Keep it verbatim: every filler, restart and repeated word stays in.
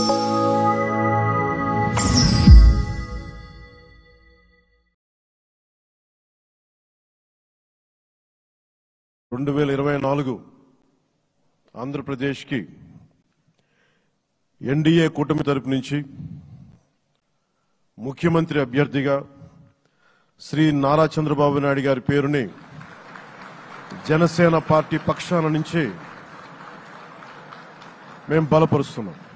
రెండు వేల ఇరవై నాలుగు ఆంధ్రప్రదేశ్కి ఎన్డీఏ కూటమి తరపు నుంచి ముఖ్యమంత్రి అభ్యర్థిగా శ్రీ నారా చంద్రబాబు నాయుడు గారి పేరుని జనసేన పార్టీ పక్షాన నుంచి మేము బలపరుస్తున్నాం.